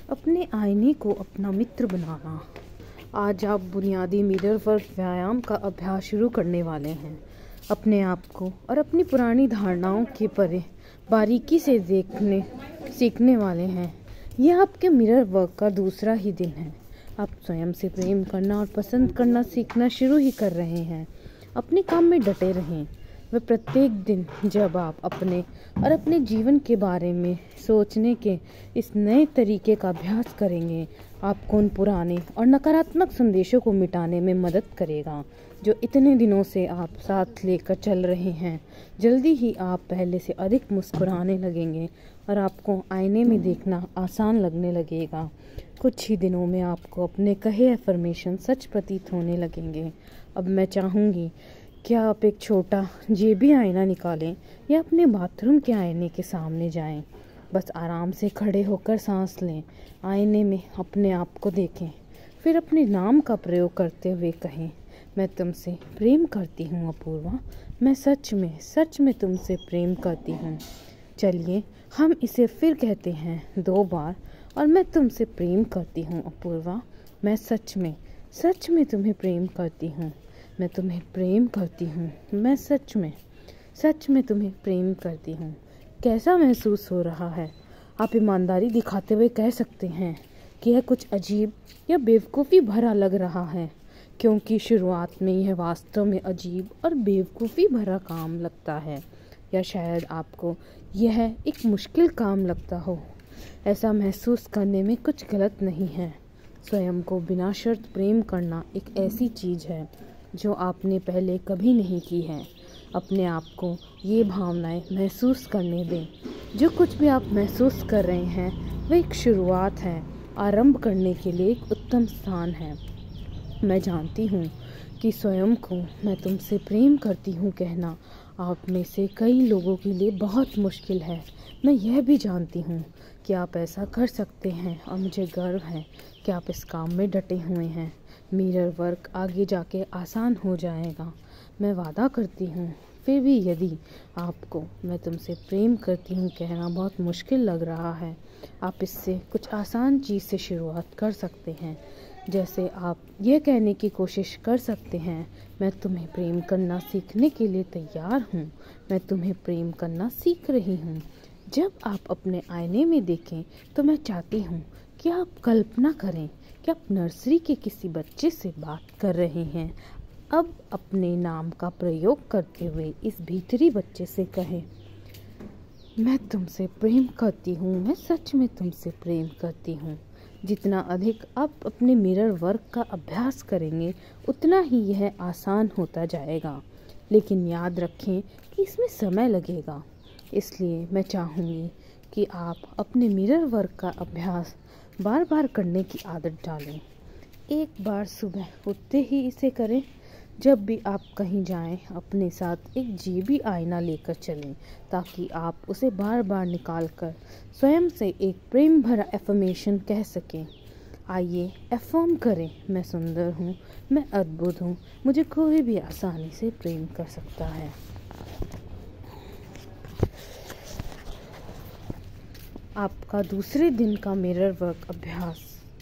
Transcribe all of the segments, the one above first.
अपने आईने को अपना मित्र बनाना। आज आप बुनियादी मिरर वर्क व्यायाम का अभ्यास शुरू करने वाले हैं। अपने आप को और अपनी पुरानी धारणाओं के परे बारीकी से देखने सीखने वाले हैं। यह आपके मिरर वर्क का दूसरा ही दिन है। आप स्वयं से प्रेम करना और पसंद करना सीखना शुरू ही कर रहे हैं। अपने काम में डटे रहें। वह प्रत्येक दिन जब आप अपने और अपने जीवन के बारे में सोचने के इस नए तरीके का अभ्यास करेंगे, आपको उन पुराने और नकारात्मक संदेशों को मिटाने में मदद करेगा जो इतने दिनों से आप साथ लेकर चल रहे हैं। जल्दी ही आप पहले से अधिक मुस्कुराने लगेंगे और आपको आईने में देखना आसान लगने लगेगा। कुछ ही दिनों में आपको अपने कहे अफर्मेशन सच प्रतीत होने लगेंगे। अब मैं चाहूँगी कि आप एक छोटा जेबी आईना निकालें या अपने बाथरूम के आईने के सामने जाएं। बस आराम से खड़े होकर सांस लें, आईने में अपने आप को देखें, फिर अपने नाम का प्रयोग करते हुए कहें, मैं तुमसे प्रेम करती हूँ अपूर्वा। मैं सच में तुमसे प्रेम करती हूँ। चलिए हम इसे फिर कहते हैं 2 बार। और मैं तुमसे प्रेम करती हूँ अपूर्वा। मैं सच में तुम्हें प्रेम करती हूँ। मैं तुम्हें प्रेम करती हूँ। मैं सच में तुम्हें प्रेम करती हूँ। कैसा महसूस हो रहा है? आप ईमानदारी दिखाते हुए कह सकते हैं कि यह कुछ अजीब या बेवकूफ़ी भरा लग रहा है, क्योंकि शुरुआत में यह वास्तव में अजीब और बेवकूफ़ी भरा काम लगता है, या शायद आपको यह एक मुश्किल काम लगता हो। ऐसा महसूस करने में कुछ गलत नहीं है। स्वयं को बिना शर्त प्रेम करना एक ऐसी चीज़ है जो आपने पहले कभी नहीं की है। अपने आप को ये भावनाएं महसूस करने दें। जो कुछ भी आप महसूस कर रहे हैं वह एक शुरुआत है। आरंभ करने के लिए एक उत्तम स्थान है। मैं जानती हूँ कि स्वयं को मैं तुमसे प्रेम करती हूँ कहना आप में से कई लोगों के लिए बहुत मुश्किल है। मैं यह भी जानती हूँ कि आप ऐसा कर सकते हैं और मुझे गर्व है कि आप इस काम में डटे हुए हैं। मिरर वर्क आगे जाके आसान हो जाएगा, मैं वादा करती हूँ। फिर भी यदि आपको मैं तुमसे प्रेम करती हूँ कहना बहुत मुश्किल लग रहा है, आप इससे कुछ आसान चीज़ से शुरुआत कर सकते हैं। जैसे आप ये कहने की कोशिश कर सकते हैं, मैं तुम्हें प्रेम करना सीखने के लिए तैयार हूँ। मैं तुम्हें प्रेम करना सीख रही हूँ। जब आप अपने आईने में देखें तो मैं चाहती हूँ कि आप कल्पना करें कि आप नर्सरी के किसी बच्चे से बात कर रहे हैं। अब अपने नाम का प्रयोग करते हुए इस भीतरी बच्चे से कहें, मैं तुमसे प्रेम करती हूँ। मैं सच में तुमसे प्रेम करती हूँ। जितना अधिक आप अपने मिरर वर्क का अभ्यास करेंगे उतना ही यह आसान होता जाएगा, लेकिन याद रखें कि इसमें समय लगेगा। इसलिए मैं चाहूँगी कि आप अपने मिरर वर्क का अभ्यास बार बार करने की आदत डालें। एक बार सुबह उठते ही इसे करें। जब भी आप कहीं जाएं, अपने साथ एक जेबी आईना लेकर चलें ताकि आप उसे बार बार निकाल कर स्वयं से एक प्रेम भरा एफर्मेशन कह सकें। आइए एफर्म करें, मैं सुंदर हूँ, मैं अद्भुत हूँ, मुझे कोई भी आसानी से प्रेम कर सकता है। आपका दूसरे दिन का मिरर वर्क अभ्यास।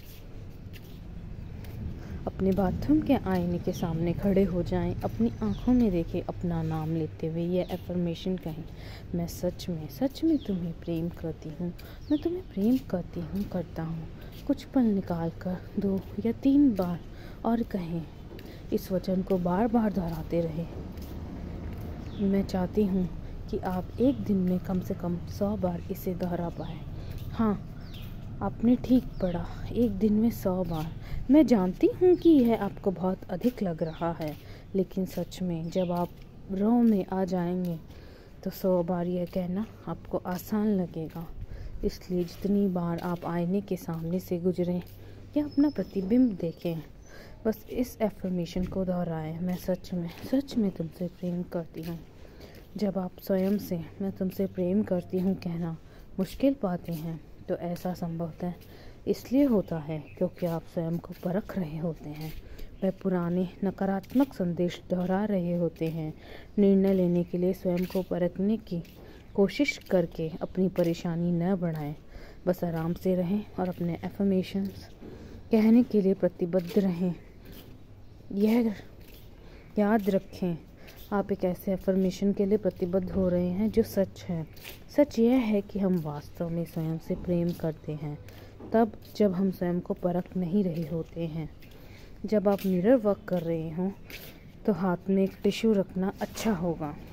अपने बाथरूम के आईने के सामने खड़े हो जाएं, अपनी आंखों में देखें, अपना नाम लेते हुए यह एफर्मेशन कहें, मैं सच में तुम्हें प्रेम करती हूँ। मैं तुम्हें प्रेम करती हूँ करता हूँ। कुछ पल निकाल कर 2 या 3 बार और कहें। इस वचन को बार बार दोहराते रहें। मैं चाहती हूँ कि आप एक दिन में कम से कम 100 बार इसे दोहरा पाएँ। हाँ, आपने ठीक पढ़ा, एक दिन में 100 बार। मैं जानती हूँ कि यह आपको बहुत अधिक लग रहा है, लेकिन सच में जब आप रो में आ जाएंगे तो 100 बार यह कहना आपको आसान लगेगा। इसलिए जितनी बार आप आईने के सामने से गुजरें या अपना प्रतिबिंब देखें, बस इस एफर्मेशन को दोहराएं, मैं सच में तुमसे प्रेम करती हूँ। जब आप स्वयं से मैं तुमसे प्रेम करती हूँ कहना मुश्किल पाते हैं तो ऐसा संभवतः इसलिए होता है क्योंकि आप स्वयं को परख रहे होते हैं। वह पुराने नकारात्मक संदेश दोहरा रहे होते हैं। निर्णय लेने के लिए स्वयं को परखने की कोशिश करके अपनी परेशानी न बढ़ाएं। बस आराम से रहें और अपने एफर्मेशंस कहने के लिए प्रतिबद्ध रहें। यह याद रखें, आप एक ऐसे एफर्मेशन के लिए प्रतिबद्ध हो रहे हैं जो सच है। सच यह है कि हम वास्तव में स्वयं से प्रेम करते हैं तब जब हम स्वयं को परख नहीं रहे होते हैं। जब आप मिरर वर्क कर रहे हों तो हाथ में एक टिश्यू रखना अच्छा होगा।